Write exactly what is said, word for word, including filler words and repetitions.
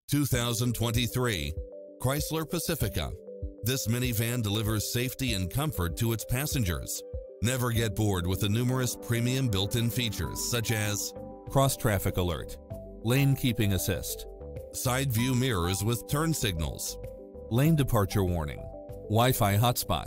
two thousand twenty-three Chrysler Pacifica. This minivan delivers safety and comfort to its passengers. Never get bored with the numerous premium built-in features such as cross-traffic alert, lane keeping assist, side view mirrors with turn signals, lane departure warning, Wi-Fi hotspot,